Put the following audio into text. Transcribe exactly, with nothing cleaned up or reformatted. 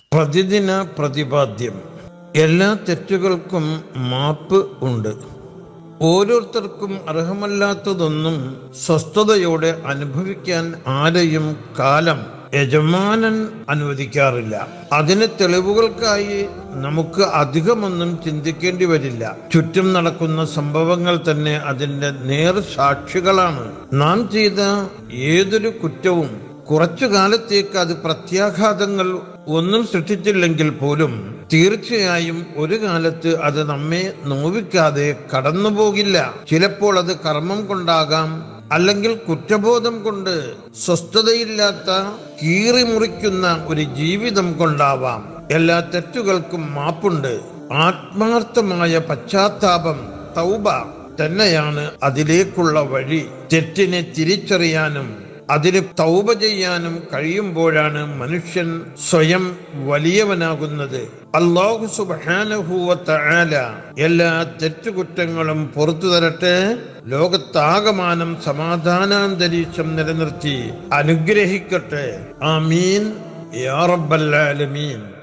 പ്രതിദിന പ്രതിപാദ്യം. എല്ലാ തെറ്റുകൾക്കും മാപ്പ് ഉണ്ട്. ഓരോരുത്തർക്കും അർഹമല്ലാത്തതൊന്നും സ്വസ്ഥതയോടെ അനുഭവിക്കാൻ ആരെയും കാലം യജമാനൻ അനുവദിക്കാറില്ല. അതിന് തെളിവുകൾക്കായി നമുക്ക് അധികമൊന്നും ചിന്തിക്കേണ്ടി വരില്ല. ചുറ്റും നടക്കുന്ന സംഭവങ്ങൾ തന്നെ അതിന്റെ നേർ സാക്ഷികളാണ്. നാം ചെയ്ത ഏതൊരു കുറ്റവും കുറച്ചു കാലത്തേക്ക് അത് പ്രത്യാഘാതങ്ങൾ ഒന്നും സൃഷ്ടിച്ചില്ലെങ്കിൽ പോലും തീർച്ചയായും ഒരു കാലത്ത് അത് നമ്മെ നോവിക്കാതെ കടന്നുപോകില്ല. ചിലപ്പോൾ അത് കർമ്മം കൊണ്ടാകാം, അല്ലെങ്കിൽ കുറ്റബോധം കൊണ്ട് സ്വസ്ഥതയില്ലാത്ത കീറി മുറിക്കുന്ന ഒരു ജീവിതം കൊണ്ടാവാം. എല്ലാ തെറ്റുകൾക്കും മാപ്പുണ്ട്. ആത്മാർത്ഥമായ പശ്ചാത്താപം, തൗബ തന്നെയാണ് അതിലേക്കുള്ള വഴി. തെറ്റിനെ തിരിച്ചറിയാനും അതിന് തൗബ ചെയ്യാനും കഴിയുമ്പോഴാണ് മനുഷ്യൻ സ്വയം വലിയവനാകുന്നത്. അല്ലാഹു സുബ്ഹാനഹു വ തആല എല്ലാ തെറ്റുകുറ്റങ്ങളും പുറത്തു തരട്ടെ. ലോകത്താകമാനം സമാധാനാന്തരീക്ഷം നിലനിർത്തി അനുഗ്രഹിക്കട്ടെ. ആമീൻ യാ റബ്ബൽ ആലമീൻ.